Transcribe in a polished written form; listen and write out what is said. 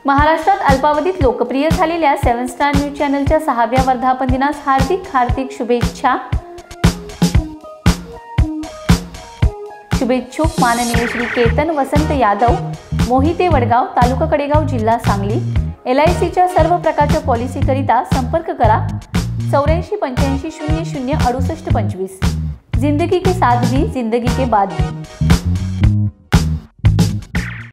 महाराष्ट्रात अल्पावधीत लोकप्रिय झालेल्या 7 स्टार न्यूज चॅनलच्या 6व्या वर्धापन दिनास हार्दिक शुभेच्छा। शुभेच्छुक माननीय श्री केतन वसंत यादव, मोहिते वडगाव, तालुका कडेगाव, जिल्हा सांगली। LICच्या सर्व प्रकारच्या पॉलिसीकरिता संपर्क करा 84 85 00 68 25। जिंदगी के साथ भी जिंदगी के बाद भी।